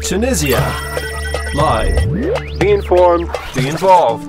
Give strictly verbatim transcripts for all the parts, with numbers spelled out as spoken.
Tunisia. Live. Be informed, be involved.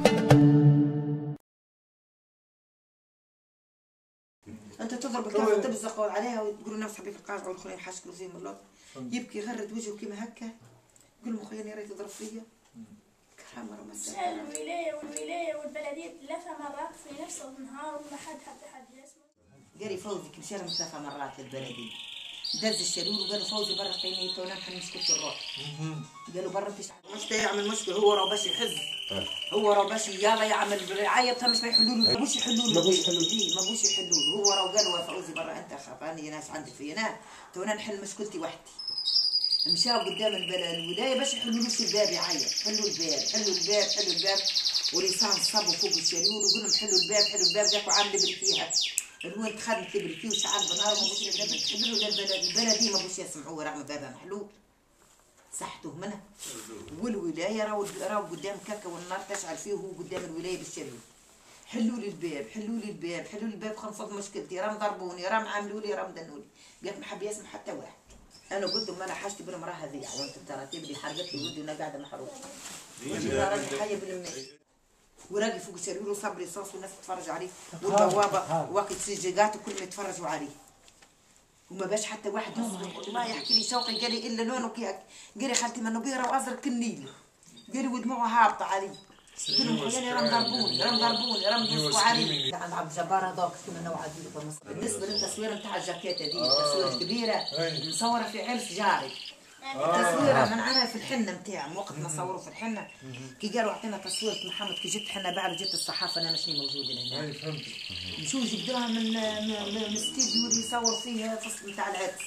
انت تضرب الكاسه تبزق عليها وتقول نفس حبيب القاعه والخلين حاشكلوا فيه من الله يبكي يغرد وجهه كيما هكا يقول لهم خويا راه تضرب فيا كرامه راه مساله. الولايه والولايه والبلديه ثلاث مرات في نفس النهار وما حد حتى حد يسمع. قال فوزي كي مشى لهم ثلاث مرات للبلديه دز الشلول وقالوا فوزي برا خليني تو نحن مشكلة الروح. قالوا برا انت مش يعمل مشكله هو راه باش يحز هو راه باش يلا يعمل رعايه مش ما يحلوا له ما بوش يحلوا له ما بوش يحلوا له ما بوش يحلوا له هو راه قالوا فوزي برا انت خافاني ناس عندك في انا تو انا نحل مشكلتي وحدي. مشاو قدام الولايه باش يحلوا له الباب يعيط حلوا الباب حلوا الباب حلوا الباب ولسان صبوا فوق الشلول وقول لهم حلوا الباب حلوا الباب ذاك وعامل بركيها الوين خدمت بركي وشعل بنهار ما بوش يحلوا له البلد البلدي ما بوش يسمعوه رغم بابها محلول صحتوه منها والولايه راهو راهو قدام كاكا والنار تشعل فيه وهو قدام الولايه بالشلول. حلوا لي الباب حلوا لي الباب حلوا لي الباب خنفض مشكلتي راهم ضربوني راهم عملوا لي راهم دنوا لي قالت ما حب يسمع حتى واحد. انا قلت لهم انا حاجتي بالمراه هذه وانت ترى تبدي حرقت لي ودي وانا قاعده محروقه راجل حيه بالمي وراجل فوق الشلول وصب لي صوص والناس تتفرج عليه والبوابه وقت سجاجات وكلهم يتفرجوا عليه وما باش حتى واحد يصرخ والله يحكي لي شوقي قال لي الا لونه كيك قال لي خالتي منو بيره وازرق كالنيل قال لي ودموعه هابطه علي قال لهم خلاني راهم ضربوني راهم ضربوني راهم دسوا علي عند عبد الجبار هذاك كما نوع هذيك بالنسبه للتصوير نتاع الجاكيت هذه تصوير كبيره مصوره في عرس جاري تصويره من عنا في الحنه نتاعهم وقت ما صوروا في الحنه كي قالوا اعطينا تصويره محمد كي جت حنا بعد جت الصحافه انا ماشي موجوده هنا اي فهمت مشوا جبدوها من من الاستديو اللي يصور فيه فصل نتاع العرس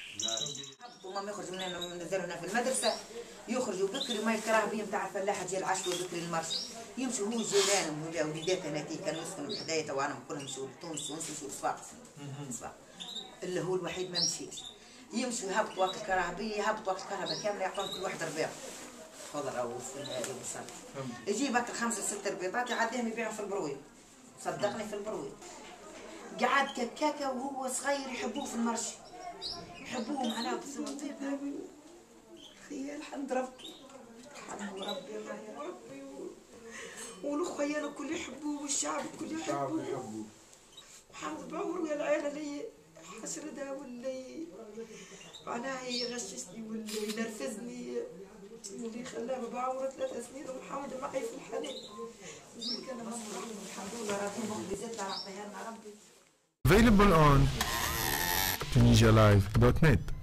هما ما يخرجوا من نزلوا هنا في المدرسه يخرجوا بكري ما يكره بهم تاع الفلاحه ديال العشوه بكري المرش يمشوا هو جيرانهم ولا وليدات هنا كي كانوا يسكنوا بحدايا وانا كلهم مشوا لتونس تونس مشوا لصفاقس صفاقس اللي هو الوحيد ما مشيش يمشوا يهبطوا وقت الكراهبيه يهبطوا وقت الكهرباء كامله يعطون كل واحد ربيع خضره وفلاري وبصل يجيب هكا خمسه سته ربيضات يعديهم يبيعهم في البرويد صدقني في البرويد قعد كاكا وهو صغير يحبوه في المرشي يحبوه معناه بالسوطيب خيال الحمد ربي سبحانه ربي الله يا ربي والخيال الكل يحبوه والشعب الكل يحبوه محمد بعمر ويا العائله اللي حسردها واللي معناها يغششني واللي ينرفزني واللي خلاه بعمره ثلاث سنين ومحمد معي في الحنان يقول لك انا مصلحه الحمد لله ربي مخبزتنا عطيها لنا ربي. Available on tunisia live dot net